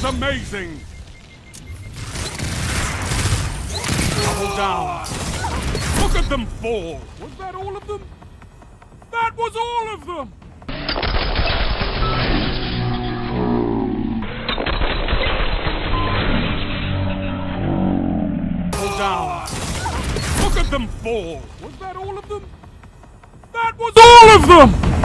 amazing! Double down! Look at them fall! Was that all of them? That was all of them! Double down! Look at them fall! Was that all of them? That was all of them!